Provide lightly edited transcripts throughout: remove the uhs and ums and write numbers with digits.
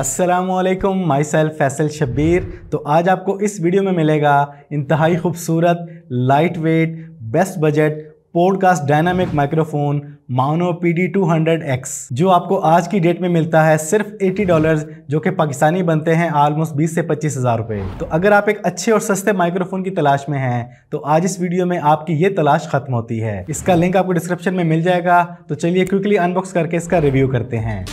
अस्सलामुअलैकुम, my self Faisal Shabbir. तो आज आपको इस वीडियो में मिलेगा इंतहाई खूबसूरत, light weight, best budget podcast dynamic microphone Maono PD200X, जो आपको आज की डेट में मिलता है सिर्फ $80, जो कि पाकिस्तानी बनते हैं ऑलमोस्ट 20 से 25 हज़ार रुपये। तो अगर आप एक अच्छे और सस्ते माइक्रोफोन की तलाश में हैं तो आज इस वीडियो में आपकी ये तलाश खत्म होती है। इसका लिंक आपको डिस्क्रिप्शन में मिल जाएगा। तो चलिए क्विकली अनबॉक्स करके इसका रिव्यू करते हैं।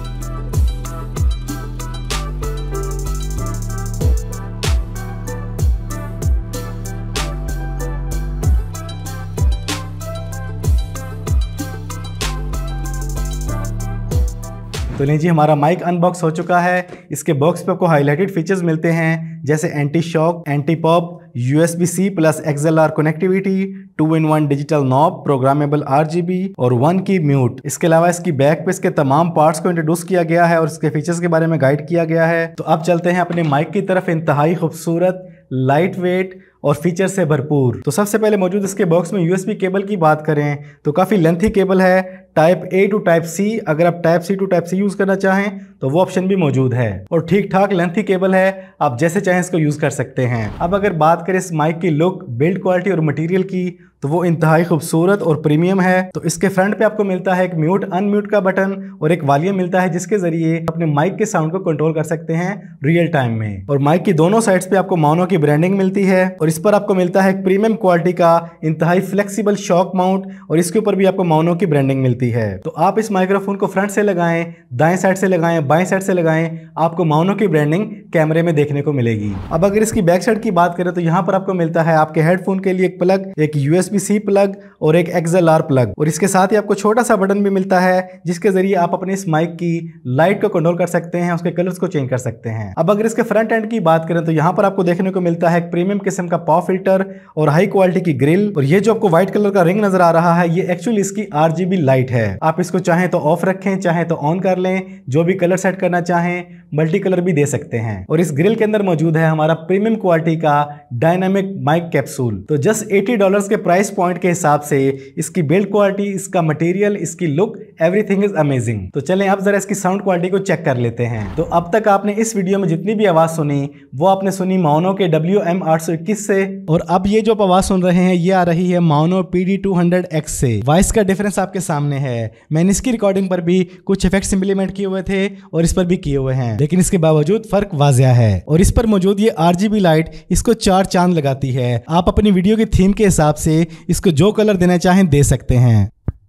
तो लीजिए, हमारा माइक अनबॉक्स हो चुका है। इसके बॉक्स पे आपको हाईलाइटेड फीचर्स मिलते हैं जैसे anti shock, anti pop, USB-C plus XLR connectivity, 2-in-1 digital knob, programmable RGB और 1 की म्यूट। इसके अलावा इसकी बैक पे इसके तमाम पार्ट्स को इंट्रोड्यूस किया गया है और इसके फीचर्स के बारे में गाइड किया गया है। तो अब चलते हैं अपने माइक की तरफ। इंतहाई खूबसूरत, लाइट वेट और फीचर से भरपूर। तो सबसे पहले मौजूद इसके बॉक्स में USB केबल की बात करें तो काफ़ी लेंथी केबल है, type A to type C। अगर आप type C to type C use करना चाहें तो वो ऑप्शन भी मौजूद है और ठीक ठाक लेंथी केबल है, आप जैसे चाहें इसको यूज़ कर सकते हैं। अब अगर बात करें इस माइक की लुक, बिल्ड क्वालिटी और मटेरियल की, तो वो इंतहाई खूबसूरत और प्रीमियम है। तो इसके फ्रंट पे आपको मिलता है एक म्यूट अनम्यूट का बटन और एक वॉल्यूम मिलता है जिसके जरिए अपने माइक के साउंड को कंट्रोल कर सकते हैं रियल टाइम में। और माइक की दोनों साइड्स पे आपको मानो की ब्रांडिंग मिलती है और इस पर आपको मिलता है एक प्रीमियम क्वालिटी का इंतहाई फ्लेक्सिबल शॉक माउंट और इसके ऊपर भी आपको मानो की ब्रांडिंग मिलती है। तो आप इस माइक्रोफोन को फ्रंट से लगाएं, दाएं साइड से लगाएं, बाएं साइड से लगाएं, आपको मानो की ब्रांडिंग कैमरे में देखने को मिलेगी। अब अगर इसकी बैक साइड की बात करें तो यहाँ पर आपको मिलता है आपके हेडफोन के लिए एक प्लग, एक USB-C प्लग और एक XLR प्लग और इसके साथ ही आपको छोटा सा बटन भी मिलता है जिसके जरिए आप अपने इस माइक की लाइट को कंट्रोल कर सकते हैं, उसके कलर्स को चेंज कर सकते हैं। अब अगर इसके फ्रंट एंड की बात करें तो यहाँ पर आपको देखने को मिलता है एक प्रीमियम किस्म का पॉप फिल्टर और हाई क्वालिटी की ग्रिल। और ये जो आपको व्हाइट कलर का रिंग नजर आ रहा है ये एक्चुअली इसकी RGB लाइट है। आप इसको चाहें तो ऑफ रखें, चाहें तो ऑन कर लें, जो भी कलर सेट करना चाहें मल्टी कलर भी दे सकते हैं। और इस ग्रिल के अंदर मौजूद है हमारा प्रीमियम क्वालिटी का डायनामिक माइक कैप्सूल। तो जस्ट $80 के प्राइस पॉइंट के हिसाब से इसकी बिल्ड क्वालिटी, इसका मटेरियल, इसकी लुक, एवरीथिंग इज अमेजिंग। तो चलें अब जरा इसकी साउंड क्वालिटी को चेक कर लेते हैं। तो अब तक आपने इस वीडियो में जितनी भी आवाज सुनी वो आपने सुनी मानो के WM821 से, और अब ये जो आप आवाज सुन रहे हैं ये आ रही है मानो PD200X से। वॉइस का डिफरेंस आपके सामने है। मैंने इसकी रिकॉर्डिंग पर भी कुछ इफेक्ट्स इंप्लीमेंट किए हुए थे और इस पर भी किए हुए हैं, लेकिन इसके बावजूद फर्क वाज़िया है। और इस पर मौजूद ये RGB लाइट इसको 4 चांद लगाती है। आप अपनी वीडियो की थीम के हिसाब से इसको जो कलर देना चाहें दे सकते हैं।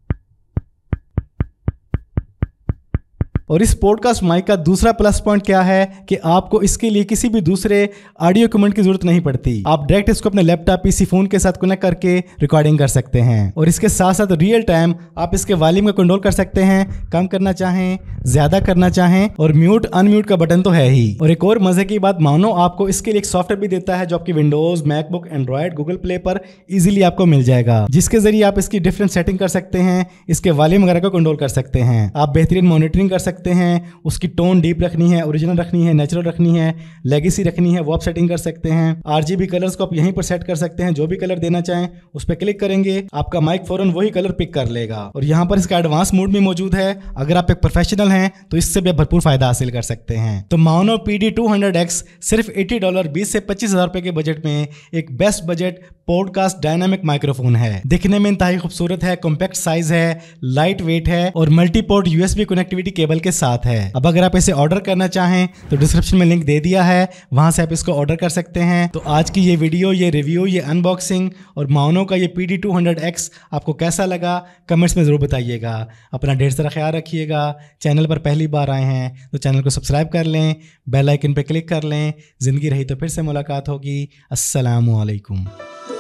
और इस पॉडकास्ट माइक का दूसरा प्लस पॉइंट क्या है कि आपको इसके लिए किसी भी दूसरे ऑडियो इक्विपमेंट की जरूरत नहीं पड़ती। आप डायरेक्ट इसको अपने लैपटॉप, PC, फोन के साथ कनेक्ट करके रिकॉर्डिंग कर सकते हैं। और इसके साथ साथ रियल टाइम आप इसके वॉल्यूम को कंट्रोल कर सकते हैं, कम करना चाहें, ज्यादा करना चाहें, और म्यूट अनम्यूट का बटन तो है ही। और एक और मजे की बात, मानो आपको इसके लिए एक सॉफ्टवेयर भी देता है जो आपकी Windows, MacBook, Android, Google Play पर इजीली आपको मिल जाएगा, जिसके जरिए आप इसकी डिफरेंट सेटिंग कर सकते हैं, इसके वॉल्यूम वगैरह को कंट्रोल कर सकते हैं। आप बेहतरीन मॉनिटरिंग कर सकते हैं, उसकी टोन डीप रखनी है, ओरिजिनल रखनी है, नेचुरल रखनी है, लेगेसी रखनी है, वो आप सेटिंग कर सकते हैं। RGB कलर्स को आप यहीं पर सेट कर सकते हैं, जो भी कलर देना चाहें उस पर क्लिक करेंगे आपका माइक फौरन वही कलर पिक कर लेगा। और यहाँ पर इसका एडवांस मोड भी मौजूद है। अगर आप एक प्रोफेशनल हैं तो इससे भी भरपूर फायदा हासिल कर सकते हैं। तो मानो PD200X सिर्फ $80, 20 से 25 हज़ार रुपए के बजट में एक best budget podcast dynamic microphone है। दिखने में इंतहाई खूबसूरत है, कॉम्पैक्ट साइज है, लाइट वेट है और मल्टीपोर्ट USB कनेक्टिविटी केबल के साथ है। अब अगर आप इसे ऑर्डर करना चाहें तो डिस्क्रिप्शन में लिंक दे दिया है, वहां से आप इसको ऑर्डर कर सकते हैं। तो आज की ये वीडियो, ये रिव्यू, ये अनबॉक्सिंग और मानो का ये PD200X आपको कैसा लगा कमेंट्स में जरूर बताइएगा। अपना ढेर सारा ख्याल रखिएगा। चैनल पर पहली बार आए हैं तो चैनल को सब्सक्राइब कर लें, बेल आइकन पर क्लिक कर लें। जिंदगी रही तो फिर से मुलाकात होगी। अस्सलामु अलैकुम।